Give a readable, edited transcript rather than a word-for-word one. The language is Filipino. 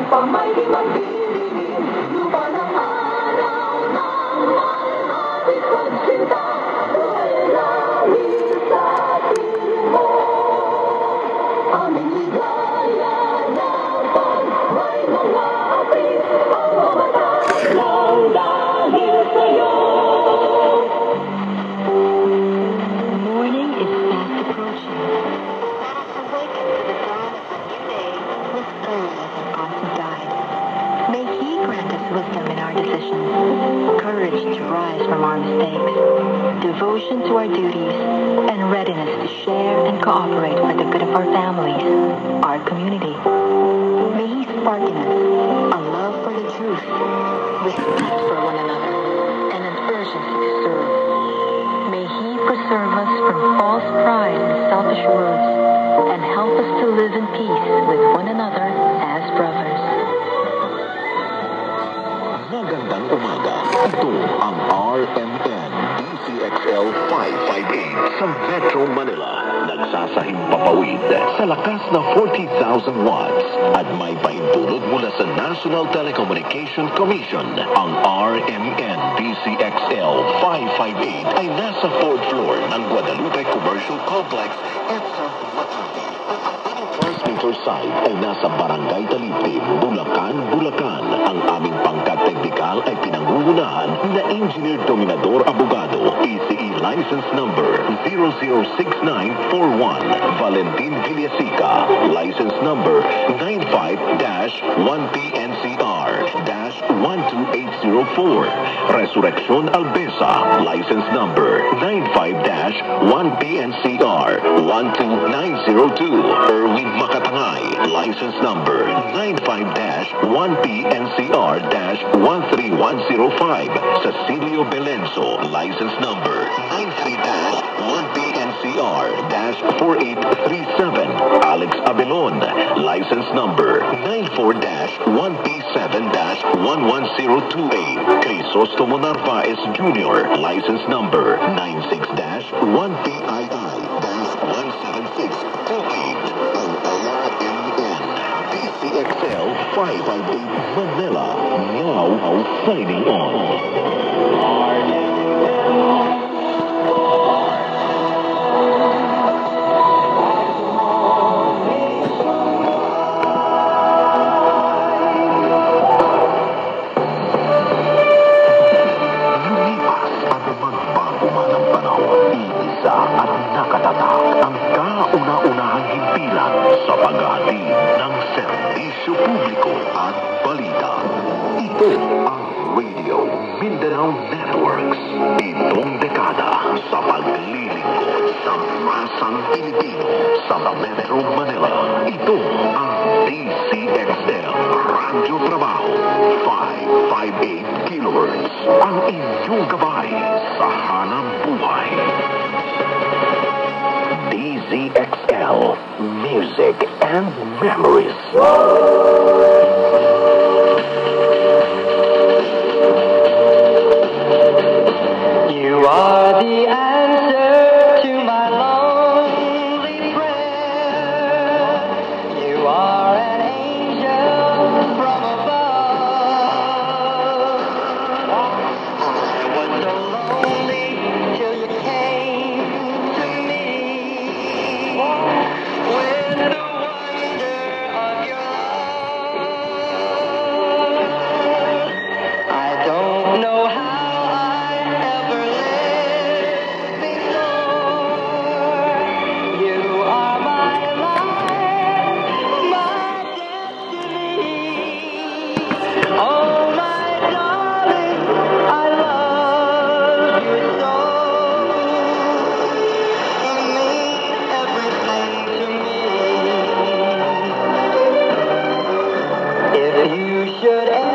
upang may magdilim, lupa ng araw ng malapit pagsinta, dahil sa piling mo, aming ligaya na pag may mga api, ang mamatay lang dahil sa'yo. Morning is fast approaching. Let us awaken to the dawn of a new day with early as our awesome guide. May He grant us wisdom in our decisions, courage to rise from our mistakes, devotion to our duties, and readiness to share and cooperate for the good of our families, our community. May He spark in us a love for the truth, respect for one another, and an urgency to serve. May He preserve us from false pride and selfish words, and help us to live in peace with one another as brothers. Magandang umaga. Ito ang RMN DCXL 558 sa Metro Manila. Nagsasahing papawid sa lakas na 40,000 watts at may pahintulot mula sa National Telecommunication Commission. Ang RMN DCXL 558 ay nasa 4th floor ng Guadalupe Commercial Complex at sa Makati. Ang transmitter site ay nasa Barangay Taliptib, Bulacan. Ang aming pangkat teknikal ay pinangungunahan na Engineer Dominador Abogado, ECE License Number 006941, Valentin Villasica, License Number 95-1PNCR-12804, Resurrección Albesa, License Number 95-1PNCR-12902, Erwin Makatangay, License Number 95-1PNCR-13105, Cecilio Belenso, License Number 93-1PNCR-4837, Alex Abelon, License Number 94-1P7-11028, Crisostomo Narvaez Jr., License Number 96-1PII-17628, ang RMN DCXL 558 Manila, now signing on. At nakatatak ang kauna-unahang himpilan sa paghahatid ng serbisyo publiko at balita. Ito ang Radio Mindanao Networks. Itong dekada sa paglilingkod sa masang Pilipino sa Metro Manila. Ito ang DCXL Radyo Trabaho 558 kHz. Ang inyong gabay sa hanap buhay. DZXL, music and memories. You are the answer to my lonely prayer. You are an angel from above. I was so lonely till you came to me with the wonder of your love. I don't know how I ever lived before. You are my life, my destiny. Oh, my darling, I love you so. You mean everything to me. If you should